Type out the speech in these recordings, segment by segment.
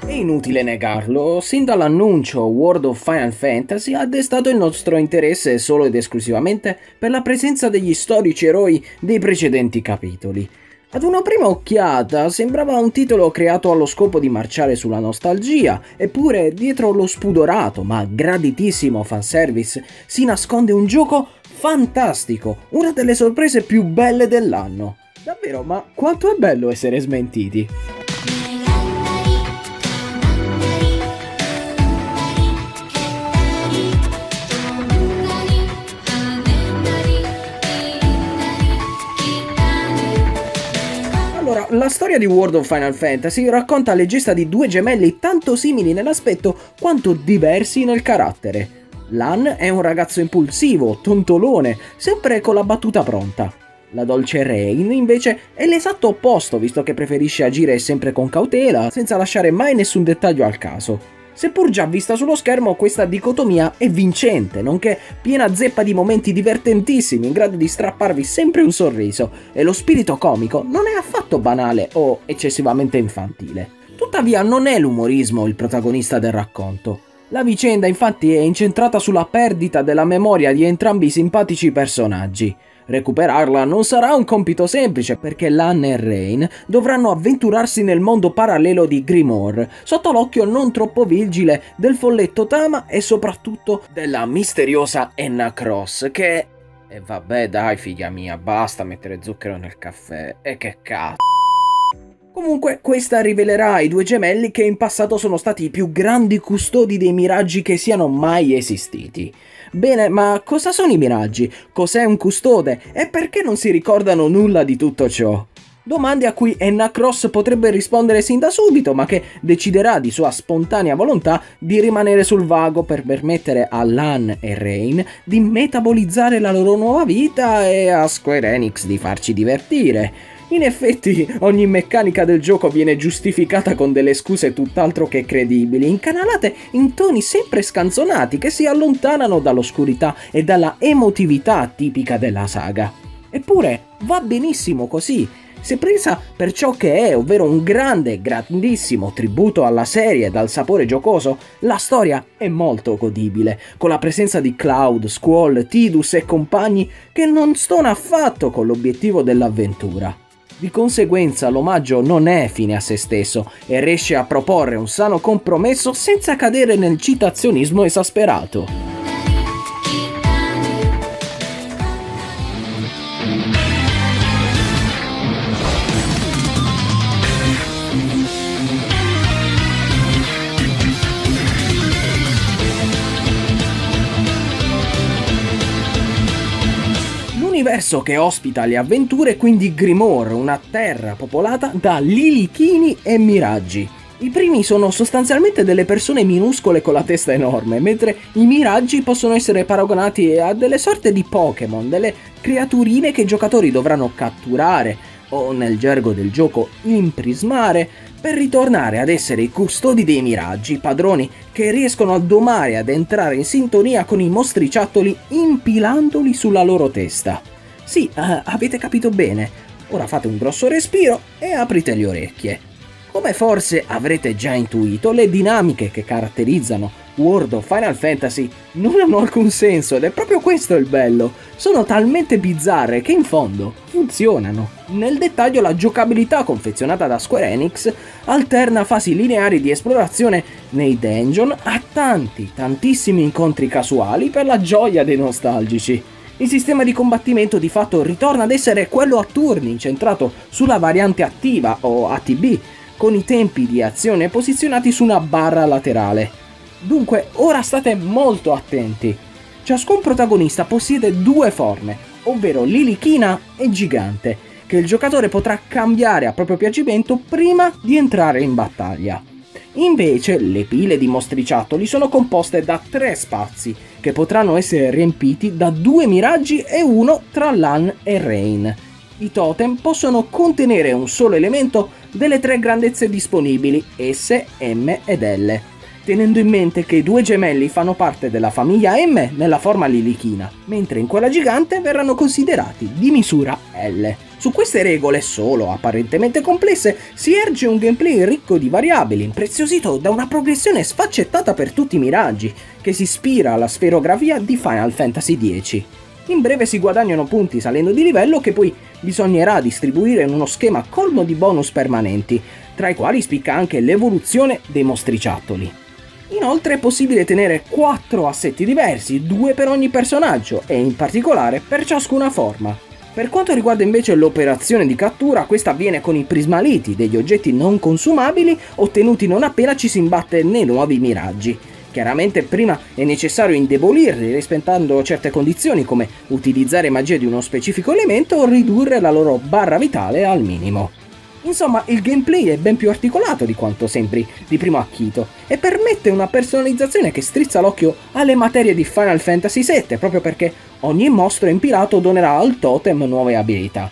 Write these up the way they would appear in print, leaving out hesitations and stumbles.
È inutile negarlo, sin dall'annuncio World of Final Fantasy ha destato il nostro interesse solo ed esclusivamente per la presenza degli storici eroi dei precedenti capitoli. Ad una prima occhiata sembrava un titolo creato allo scopo di marciare sulla nostalgia, eppure dietro lo spudorato ma graditissimo fanservice si nasconde un gioco fantastico, una delle sorprese più belle dell'anno. Davvero, ma quanto è bello essere smentiti! Allora, la storia di World of Final Fantasy racconta le gesta di due gemelli tanto simili nell'aspetto quanto diversi nel carattere. Lan è un ragazzo impulsivo, tontolone, sempre con la battuta pronta. La dolce Rain, invece, è l'esatto opposto, visto che preferisce agire sempre con cautela, senza lasciare mai nessun dettaglio al caso. Seppur già vista sullo schermo, questa dicotomia è vincente, nonché piena zeppa di momenti divertentissimi in grado di strapparvi sempre un sorriso, e lo spirito comico non è affatto banale o eccessivamente infantile. Tuttavia non è l'umorismo il protagonista del racconto. La vicenda infatti è incentrata sulla perdita della memoria di entrambi i simpatici personaggi. Recuperarla non sarà un compito semplice perché Lan e Rain dovranno avventurarsi nel mondo parallelo di Grimoire, sotto l'occhio non troppo vigile del folletto Tama e soprattutto della misteriosa Enna Cross che... E vabbè dai figlia mia, basta mettere zucchero nel caffè, e che cazzo. Comunque, questa rivelerà ai due gemelli che in passato sono stati i più grandi custodi dei miraggi che siano mai esistiti. Bene, ma cosa sono i miraggi? Cos'è un custode? E perché non si ricordano nulla di tutto ciò? Domande a cui Enna Cross potrebbe rispondere sin da subito, ma che deciderà di sua spontanea volontà di rimanere sul vago per permettere a Lan e Rain di metabolizzare la loro nuova vita e a Square Enix di farci divertire. In effetti, ogni meccanica del gioco viene giustificata con delle scuse tutt'altro che credibili, incanalate in toni sempre scanzonati che si allontanano dall'oscurità e dalla emotività tipica della saga. Eppure, va benissimo così. Se presa per ciò che è, ovvero un grandissimo tributo alla serie dal sapore giocoso, la storia è molto godibile, con la presenza di Cloud, Squall, Tidus e compagni che non stona affatto con l'obiettivo dell'avventura. Di conseguenza l'omaggio non è fine a se stesso e riesce a proporre un sano compromesso senza cadere nel citazionismo esasperato. L'universo che ospita le avventure è quindi Grimoire, una terra popolata da lilichini e miraggi. I primi sono sostanzialmente delle persone minuscole con la testa enorme, mentre i miraggi possono essere paragonati a delle sorte di Pokémon, delle creaturine che i giocatori dovranno catturare, o nel gergo del gioco imprismare, per ritornare ad essere i custodi dei miraggi, padroni che riescono a domare e ad entrare in sintonia con i mostriciattoli impilandoli sulla loro testa. Sì, avete capito bene. Ora fate un grosso respiro e aprite le orecchie. Come forse avrete già intuito, le dinamiche che caratterizzano World of Final Fantasy non hanno alcun senso ed è proprio questo il bello. Sono talmente bizzarre che in fondo funzionano. Nel dettaglio la giocabilità confezionata da Square Enix alterna fasi lineari di esplorazione nei dungeon a tantissimi incontri casuali per la gioia dei nostalgici. Il sistema di combattimento di fatto ritorna ad essere quello a turni, incentrato sulla variante attiva o ATB, con i tempi di azione posizionati su una barra laterale. Dunque, ora state molto attenti. Ciascun protagonista possiede due forme, ovvero lilichina e gigante, che il giocatore potrà cambiare a proprio piacimento prima di entrare in battaglia. Invece, le pile di mostriciattoli sono composte da 3 spazi, che potranno essere riempiti da 2 miraggi e uno tra Lan e Rain. I totem possono contenere un solo elemento delle 3 grandezze disponibili, S, M ed L, tenendo in mente che i due gemelli fanno parte della famiglia M nella forma lilichina, mentre in quella gigante verranno considerati di misura L. Su queste regole, solo apparentemente complesse, si erge un gameplay ricco di variabili, impreziosito da una progressione sfaccettata per tutti i miraggi, che si ispira alla sferografia di Final Fantasy X. In breve si guadagnano punti salendo di livello che poi bisognerà distribuire in uno schema colmo di bonus permanenti, tra i quali spicca anche l'evoluzione dei mostriciattoli. Inoltre è possibile tenere 4 assetti diversi, 2 per ogni personaggio e in particolare per ciascuna forma. Per quanto riguarda invece l'operazione di cattura, questa avviene con i prismaliti, degli oggetti non consumabili ottenuti non appena ci si imbatte nei nuovi miraggi. Chiaramente prima è necessario indebolirli rispettando certe condizioni come utilizzare magia di uno specifico elemento o ridurre la loro barra vitale al minimo. Insomma, il gameplay è ben più articolato di quanto sembri di primo acchito e permette una personalizzazione che strizza l'occhio alle materie di Final Fantasy VII, proprio perché ogni mostro impilato donerà al totem nuove abilità.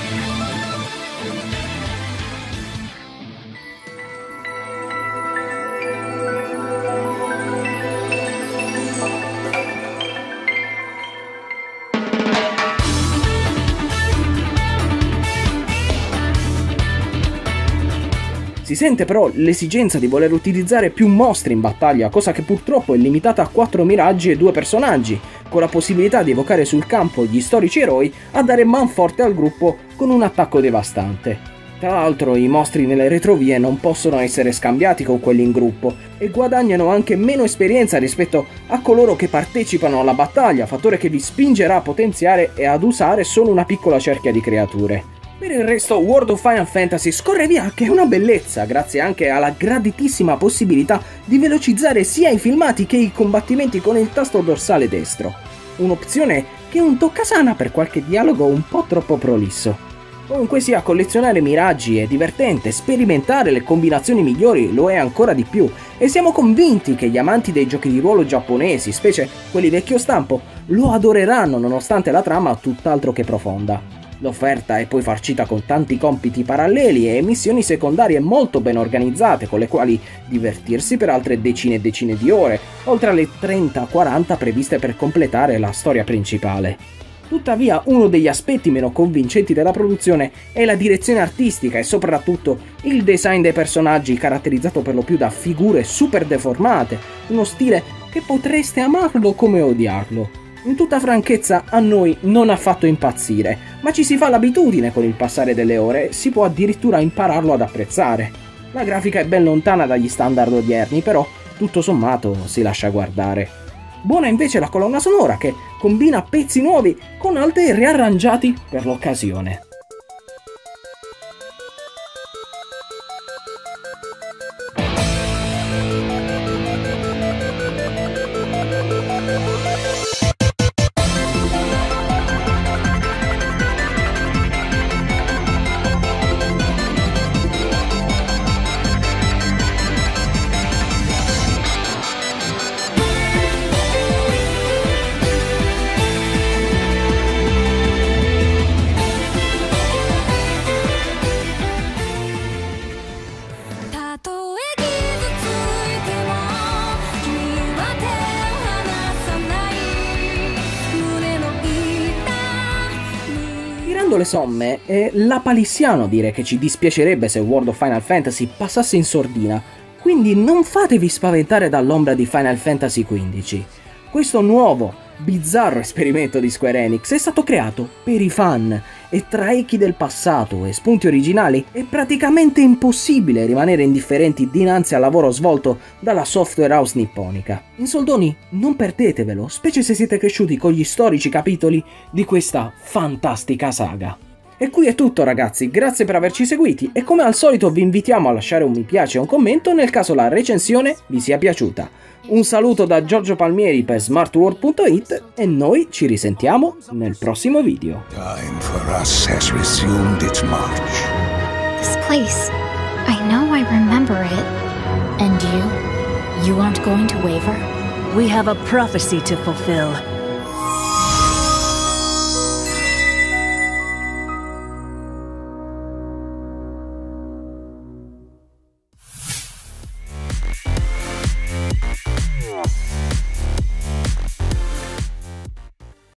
Si sente però l'esigenza di voler utilizzare più mostri in battaglia, cosa che purtroppo è limitata a 4 miraggi e 2 personaggi, con la possibilità di evocare sul campo gli storici eroi a dare manforte al gruppo con un attacco devastante. Tra l'altro i mostri nelle retrovie non possono essere scambiati con quelli in gruppo e guadagnano anche meno esperienza rispetto a coloro che partecipano alla battaglia, fattore che vi spingerà a potenziare e ad usare solo una piccola cerchia di creature. Per il resto World of Final Fantasy scorre via che è una bellezza, grazie anche alla graditissima possibilità di velocizzare sia i filmati che i combattimenti con il tasto dorsale destro. Un'opzione che è un toccasana per qualche dialogo un po' troppo prolisso. Comunque sia, collezionare miraggi è divertente, sperimentare le combinazioni migliori lo è ancora di più, e siamo convinti che gli amanti dei giochi di ruolo giapponesi, specie quelli vecchio stampo, lo adoreranno nonostante la trama tutt'altro che profonda. L'offerta è poi farcita con tanti compiti paralleli e missioni secondarie molto ben organizzate, con le quali divertirsi per altre decine e decine di ore, oltre alle 30-40 previste per completare la storia principale. Tuttavia, uno degli aspetti meno convincenti della produzione è la direzione artistica e soprattutto il design dei personaggi, caratterizzato per lo più da figure super deformate, uno stile che potreste amarlo come odiarlo. In tutta franchezza a noi non ha fatto impazzire, ma ci si fa l'abitudine con il passare delle ore e si può addirittura impararlo ad apprezzare. La grafica è ben lontana dagli standard odierni, però tutto sommato si lascia guardare. Buona invece la colonna sonora che combina pezzi nuovi con altri riarrangiati per l'occasione. Le somme, è lapalissiano dire che ci dispiacerebbe se World of Final Fantasy passasse in sordina, quindi non fatevi spaventare dall'ombra di Final Fantasy XV. Questo nuovo, bizzarro esperimento di Square Enix è stato creato per i fan e tra echi del passato e spunti originali è praticamente impossibile rimanere indifferenti dinanzi al lavoro svolto dalla software house nipponica. In soldoni, non perdetevelo, specie se siete cresciuti con gli storici capitoli di questa fantastica saga. E qui è tutto ragazzi, grazie per averci seguiti e come al solito vi invitiamo a lasciare un mi piace e un commento nel caso la recensione vi sia piaciuta. Un saluto da Giorgio Palmieri per smartworld.it e noi ci risentiamo nel prossimo video. Time for us has resumed its march. This place, I know I remember it. And you? You aren't going to waver? We have a prophecy to fulfill.